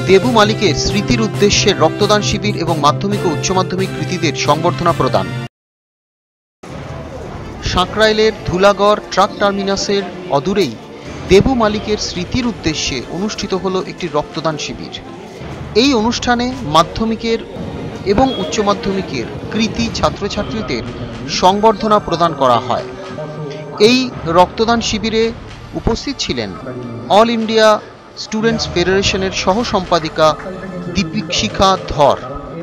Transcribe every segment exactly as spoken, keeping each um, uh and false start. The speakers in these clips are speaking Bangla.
দেবু মালিকের স্মৃতির উদ্দেশ্যে রক্তদান শিবির এবং মাধ্যমিক ও উচ্চ মাধ্যমিক কৃতীদের সংবর্ধনা প্রদান। সাঁকরাইলের ধুলাগড় ট্রাক টার্মিনাসের অদূরেই দেবু মালিকের স্মৃতির উদ্দেশ্যে অনুষ্ঠিত হলো একটি রক্তদান শিবির। এই অনুষ্ঠানে মাধ্যমিকের এবং উচ্চ মাধ্যমিকের কৃতী ছাত্রছাত্রীদের সংবর্ধনা প্রদান করা হয়। এই রক্তদান শিবিরে উপস্থিত ছিলেন অল ইন্ডিয়া স্টুডেন্টস ফেডারেশনের সহ সম্পাদিকা দীপিকা ধর।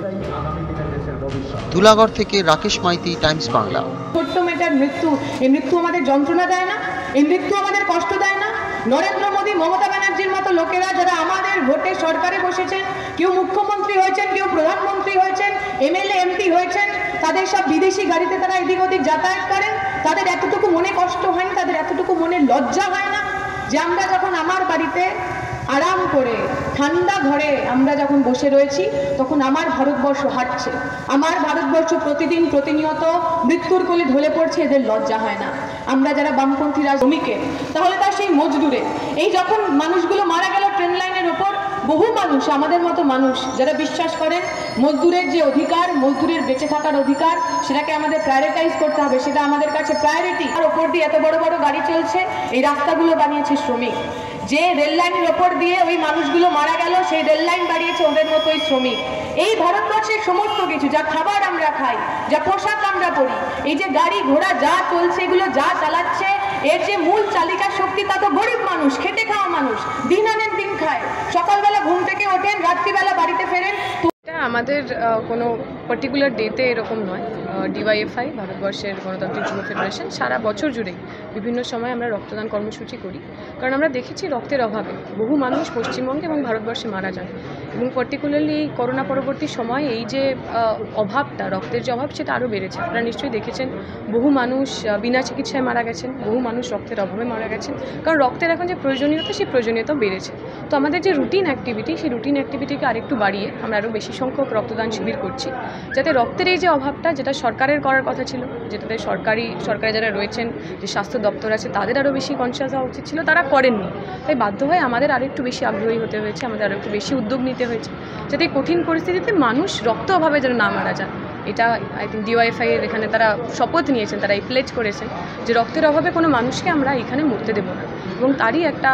ধুলাগড় থেকে রাকেশ মাইতি, টাইমস বাংলা। ছোট্ট মেয়েটার মৃত্যু, এই মৃত্যু আমাদের যন্ত্রণা দেয় না? এই মৃত্যু আমাদের কষ্ট দেয় না? নরেন্দ্র মোদী, মমতা ব্যানার্জির মতো লোকেরা যারা আমাদের ভোটে সরকারে বসেছেন, কেউ মুখ্যমন্ত্রী হয়েছেন, কেউ প্রধানমন্ত্রী হয়েছেন, এমএলএ এমপি হয়েছেন, তাদের সব বিদেশি গাড়িতে তারা এদিক ওদিক যাতায়াত করেন। তাদের এতটুকু মনে কষ্ট হয় না, তাদের এতটুকু মনে লজ্জা হয় না যে আমরা যখন আমার বাড়িতে আরাম করে ঠান্ডা ঘরে আমরা যখন বসে রয়েছি, তখন আমার ভারতবর্ষ হাঁটছে, আমার ভারতবর্ষ প্রতিদিন প্রতিনিয়ত মৃত্যুর কোলে ঢলে পড়ছে, এদের লজ্জা হয় না? আমরা যারা বামপন্থীরা শ্রমিকে, তাহলে তার সেই মজদুরে, এই যখন মানুষগুলো মারা গেল ট্রেন লাইনের ওপর, বহু মানুষ, আমাদের মতো মানুষ যারা বিশ্বাস করেন মজদুরের যে অধিকার, মজদুরের বেঁচে থাকার অধিকার, সেটাকে আমাদের প্রায়োরিটাইজ করতে হবে, সেটা আমাদের কাছে প্রায়োরিটি। আর ওপর দিয়ে এত বড় বড় গাড়ি চলছে, এই রাস্তাগুলো বানিয়েছে শ্রমিক। যে রেল লাইনের ওপর দিয়ে ওই মানুষগুলো মারা গেল, সেই রেল লাইন বাড়িয়েছে ওদের মতোই শ্রমিক। এই ভারতবর্ষের সমস্ত কিছু, যা খাবার আমরা খাই, যা পোশাক আমরা পরি, এই যে গাড়ি ঘোড়া যা চলছে, এগুলো যা চালাচ্ছে, এর যে মূল চালিকা শক্তি, তা তো গরিব মানুষ, খেটে খাওয়া মানুষ, দিন আনেন দিন খায়, সকালবেলা ঘুম থেকে ওঠেন, রাত্রিবেলা বাড়িতে ফেরেন। এটা আমাদের কোনো পার্টিকুলার ডেতে এরকম নয়। ডিওয়াইএফআই, ভারতবর্ষের গণতান্ত্রিক যুব ফেডারেশন, সারা বছর জুড়েই বিভিন্ন সময় আমরা রক্তদান কর্মসূচি করি, কারণ আমরা দেখেছি রক্তের অভাবে বহু মানুষ পশ্চিমবঙ্গে এবং ভারতবর্ষে মারা যান। এবং পার্টিকুলারলি এই করোনা পরবর্তী সময়ে এই যে অভাবটা, রক্তের যে অভাব, সেটা আরও বেড়েছে। আপনারা নিশ্চয়ই দেখেছেন বহু মানুষ বিনা চিকিৎসায় মারা গেছেন, বহু মানুষ রক্তের অভাবে মারা গেছেন, কারণ রক্তের এখন যে প্রয়োজনীয়তা, সেই প্রয়োজনীয়তা বেড়েছে। তো আমাদের যে রুটিন অ্যাক্টিভিটি, সেই রুটিন অ্যাক্টিভিটিকে আরেকটু বাড়িয়ে আমরা আরও বেশি সংখ্যক রক্তদান শিবির করছি, যাতে রক্তের এই যে অভাবটা, যেটা সরকারের করার কথা ছিল, যেটাতে সরকারি সরকারে যারা রয়েছেন, যে স্বাস্থ্য দপ্তর আছে, তাদের আরও বেশি কনসিয়াস হওয়া উচিত ছিল, তারা করেননি। তাই বাধ্য হয়ে আমাদের আরও একটু বেশি আগ্রহী হতে হয়েছে, আমাদের আরও একটু বেশি উদ্যোগ নিতে হয়েছে, যাতে কঠিন পরিস্থিতিতে মানুষ রক্ত অভাবে যেন না মারা যান। এটা আই থিঙ্ক ডিওয়াইএফআই এর এখানে তারা শপথ নিয়েছেন, তারা এই প্লেজ করেছেন যে রক্তের অভাবে কোনো মানুষকে আমরা এখানে মরতে দেবো না, এবং তারই একটা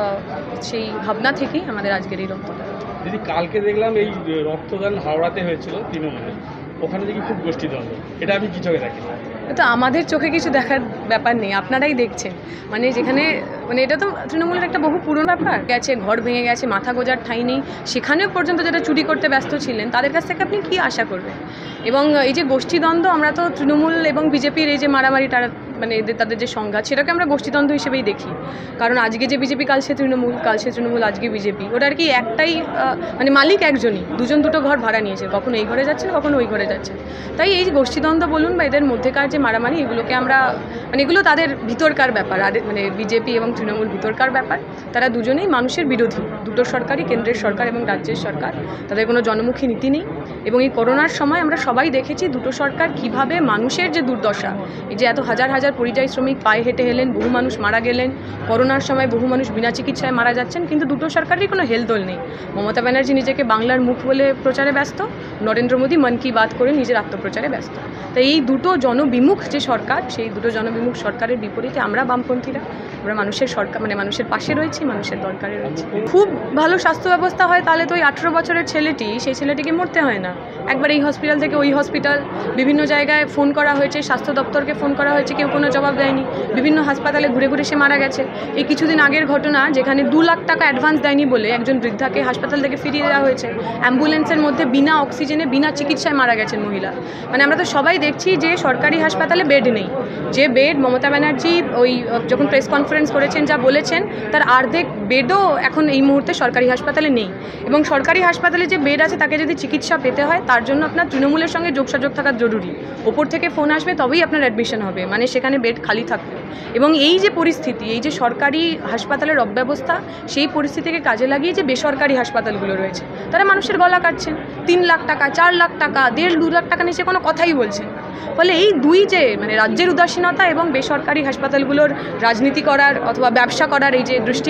সেই ভাবনা থেকেই আমাদের আজকের এই রক্তদান। দিদি, কালকে দেখলাম এই রক্তদান হাওড়াতে হয়েছিল তৃণমূলে, ওখানে দেখি খুব গোষ্ঠীদ্বন্দ্ব, এটা আমি কি চোখে দেখি? তো আমাদের চোখে কিছু দেখার ব্যাপার নেই, আপনারাই দেখছেন। মানে যেখানে, মানে এটা তো তৃণমূলের একটা বহু পুরনো ব্যাপার গেছে, ঘর ভেঙে গেছে, মাথা গোজার ঠাঁই নেই, সেখানেও পর্যন্ত যারা চুরি করতে ব্যস্ত ছিলেন, তাদের কাছ থেকে আপনি কী আশা করবেন? এবং এই যে গোষ্ঠীদ্বন্দ্ব, আমরা তো তৃণমূল এবং বিজেপির এই যে মারামারি, তারা মানে এদের তাদের যে সংঘাত, সেটাকে আমরা গোষ্ঠীদ্বন্দ্ব হিসেবেই দেখি। কারণ আজকে যে বিজেপি, কাল সে তৃণমূল, কাল সে তৃণমূল, আজকে বিজেপি, ওটা আর কি একটাই, মানে মালিক একজনই, দুজন দুটো ঘর ভাড়া নিয়েছে, কখনো এই ঘরে যাচ্ছেন, কখনো ওই ঘরে যাচ্ছেন। তাই এই গোষ্ঠীদ্বন্দ্ব বলুন বা এদের মধ্যেকার যে মারামারি, এগুলোকে আমরা, মানে এগুলো তাদের ভিতরকার ব্যাপার, আর মানে বিজেপি এবং তৃণমূল ভিতরকার ব্যাপার। তারা দুজনেই মানুষের বিরোধী, দুটো সরকারই, কেন্দ্রের সরকার এবং রাজ্যের সরকার, তাদের কোনো জনমুখী নীতি নেই। এবং এই করোনার সময় আমরা সবাই দেখেছি দুটো সরকার কীভাবে মানুষের যে দুর্দশা, এই যে এত হাজার হাজার পরিযায়ী শ্রমিক পায়ে হেঁটে এলেন, বহু মানুষ মারা গেলেন, করোনার সময় বহু মানুষ বিনা চিকিৎসায় মারা যাচ্ছেন, কিন্তু দুটো সরকারেরই কোনো হেলদোল নেই। মমতা ব্যানার্জি নিজেকে বাংলার মুখ বলে প্রচারে ব্যস্ত, নরেন্দ্র মোদী মন কি বাত করে নিজের আত্মপ্রচারে ব্যস্ত। তাই এই দুটো জনবিমুখ যে সরকার, সেই দুটো জনবিমুখ সরকারের বিপরীতে আমরা বামপন্থীরা, আমরা মানুষের সরকার, মানে মানুষের পাশে রয়েছি, মানুষের দরকারে রয়েছি। খুব ভালো স্বাস্থ্য ব্যবস্থা হয়, তাহলে তো ওই আঠেরো বছরের ছেলেটি, সেই ছেলেটিকে মরতে হয় না। একবার এই হসপিটাল থেকে ওই হসপিটাল, বিভিন্ন জায়গায় ফোন করা হয়েছে, স্বাস্থ্য দপ্তরকে ফোন করা হয়েছে, কেউ কোনো জবাব দেয়নি, বিভিন্ন হাসপাতালে ঘুরে ঘুরে সে মারা গেছে। এই কিছুদিন আগের ঘটনা, যেখানে দু লাখ টাকা অ্যাডভান্স দেয়নি বলে একজন বৃদ্ধাকে হাসপাতাল থেকে ফিরিয়ে দেওয়া হয়েছে, অ্যাম্বুলেন্সের মধ্যে বিনা অক্সিজেনে, বিনা চিকিৎসায় মারা গেছেন মহিলা। মানে আমরা তো সবাই দেখছি যে সরকারি হাসপাতালে বেড নেই, যে বেড মমতা ব্যানার্জি ওই যখন প্রেস কনফারেন্স করেছেন যা বলেছেন, তার অর্ধেক বেডও এখন এই মুহূর্তে সরকারি হাসপাতালে নেই। এবং সরকারি হাসপাতালে যে বেড আছে, তাকে যদি চিকিৎসা পেতে হয়, তার জন্য আপনার তৃণমূলের সঙ্গে যোগসাযোগ থাকা জরুরি। ওপর থেকে ফোন আসবে, তবেই আপনার অ্যাডমিশন হবে, মানে সেখানে বেড খালি থাকবে। এবং এই যে পরিস্থিতি, এই যে সরকারি হাসপাতালের অব্যবস্থা, সেই পরিস্থিতিকে কাজে লাগিয়ে যে বেসরকারি হাসপাতালগুলো রয়েছে, তারা মানুষের গলা কাটছেন, তিন লাখ টাকা, চার লাখ টাকা, দেড় দু লাখ টাকা নিয়ে সে কোনো কথাই বলছেন না। ফলে এই দুই যে, মানে রাজ্যের উদাসীনতা এবং বেসরকারি হাসপাতালগুলোর রাজনীতি করার অথবা ব্যবসা করার এই যে দৃষ্টিভঙ্গি,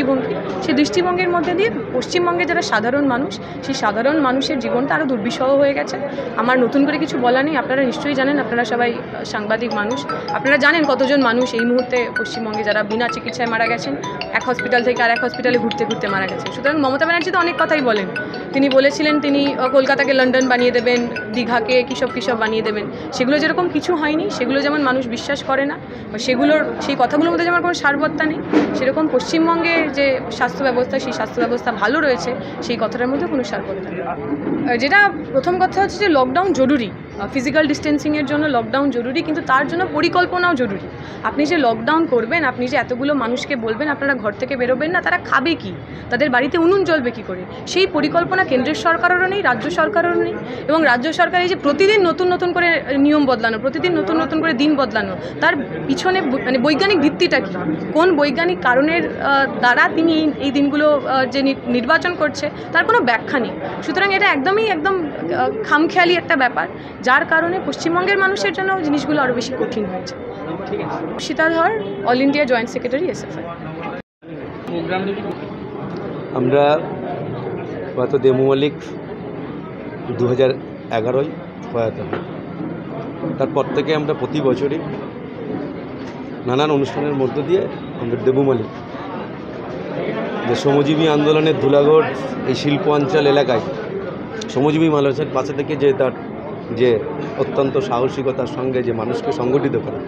সেই দৃষ্টিভঙ্গির মধ্যে দিয়ে পশ্চিমবঙ্গে যারা সাধারণ মানুষ, সেই সাধারণ মানুষের জীবনটা আরও দুর্বিষহ হয়ে গেছে। আমার নতুন করে কিছু বলা নেই, আপনারা নিশ্চয়ই জানেন, আপনারা সবাই সাংবাদিক মানুষ, আপনারা জানেন কতজন মানুষ এই মুহূর্তে পশ্চিমবঙ্গে যারা বিনা চিকিৎসায় মারা গেছেন, এক হসপিটাল থেকে আর এক হসপিটালে ঘুরতে ঘুরতে মারা গেছেন। সুতরাং মমতা ব্যানার্জি তো অনেক কথাই বলেন, তিনি বলেছিলেন তিনি কলকাতাকে লন্ডন বানিয়ে দেবেন, দীঘাকে কিসব কিসব বানিয়ে দেবেন, সেগুলো যেরকম কিছু হয়নি, সেগুলো যেমন মানুষ বিশ্বাস করে না, সেগুলোর সেই কথাগুলোর মধ্যে যেমন কোনো সারবত্তা নেই, সেরকম পশ্চিমবঙ্গে যে স্বাস্থ্য ব্যবস্থা, সেই স্বাস্থ্য ব্যবস্থা ভালো রয়েছে, সেই কথাটার মধ্যে কোনো সারবত্তা নেই। যেটা প্রথম কথা হচ্ছে যে লকডাউন জরুরি, ফিজিক্যাল ডিস্টেন্সিংয়ের জন্য লকডাউন জরুরি, কিন্তু তার জন্য পরিকল্পনাও জরুরি। আপনি যে লকডাউন করবেন, আপনি যে এতগুলো মানুষকে বলবেন আপনারা ঘর থেকে বেরোবেন না, তারা খাবে কি, তাদের বাড়িতে উনুন জ্বলবে কী করে, সেই পরিকল্পনা কেন্দ্রের সরকারেরও নেই, রাজ্য সরকারেরও নেই। এবং রাজ্য সরকার এই যে প্রতিদিন নতুন নতুন করে নিয়ম বদলানো, প্রতিদিন নতুন নতুন করে দিন বদলানো, তার পিছনে মানে বৈজ্ঞানিক ভিত্তিটা কী, কোন বৈজ্ঞানিক কারণের দ্বারা তিনি এই দিনগুলো যে নির্বাচন করছে, তার কোনো ব্যাখ্যা নেই। সুতরাং এটা একদমই একদম খামখেয়ালি একটা ব্যাপার, যার কারণে পশ্চিমবঙ্গের মানুষের জন্য জিনিসগুলো আরও বেশি কঠিন হয়েছে। Sita Dhar, all India joint secretary, SFI. আমরা গত দেবু মল্লিক দু হাজার এগারোয় প্রয়াত হই, তারপর থেকে আমরা প্রতি বছরই নানান অনুষ্ঠানের মধ্য দিয়ে আমরা দেবু মল্লিক যে শ্রমজীবী আন্দোলনের ধুলাগড় এই শিল্প অঞ্চল এলাকায় শ্রমজীবী মানুষের পাশে থেকে যে তার যে অত্যন্ত সাহসিকতার সঙ্গে যে মানুষকে সংগঠিত করে,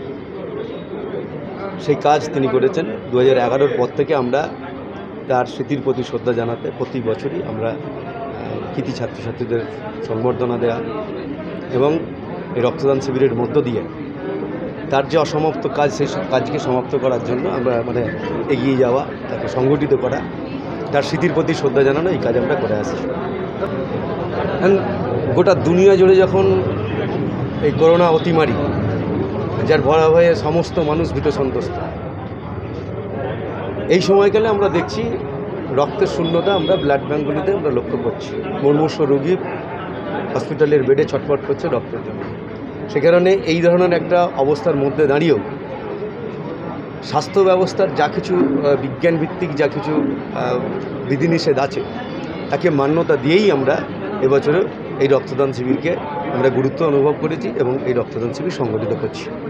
সেই কাজ তিনি করেছেন। দু হাজার এগারোর পর থেকে আমরা তার স্মৃতির প্রতি শ্রদ্ধা জানাতে প্রতি বছরই আমরা কৃতি ছাত্রছাত্রীদের সম্বর্ধনা দেওয়া এবং এই রক্তদান শিবিরের মধ্য দিয়ে তার যে অসমাপ্ত কাজ, সেই কাজকে সমাপ্ত করার জন্য আমরা মানে এগিয়ে যাওয়া, তাকে সংগঠিত করা, তার স্মৃতির প্রতি শ্রদ্ধা জানানো, এই কাজ আমরা করে আসছি। গোটা দুনিয়া জুড়ে যখন এই করোনা অতিমারি, যার ভয়াবহে সমস্ত মানুষ ভীত সন্ত্রস্ত, এই সময়কালে আমরা দেখছি রক্তের শূন্যতা আমরা ব্লাড ব্যাঙ্কগুলিতে আমরা লক্ষ্য করছি। মুমূর্ষ রোগী হসপিটালের বেডে ছটফট করছে রক্তের জন্য। সে কারণে এই ধরনের একটা অবস্থার মধ্যে দাঁড়িয়েও স্বাস্থ্য ব্যবস্থার যা কিছু বিজ্ঞানভিত্তিক যা কিছু বিধিনিষেধ আছে, তাকে মান্যতা দিয়েই আমরা এবছরে এই রক্তদান শিবিরকে আমরা গুরুত্ব অনুভব করেছি এবং এই রক্তদান শিবির সংগঠিত করছি।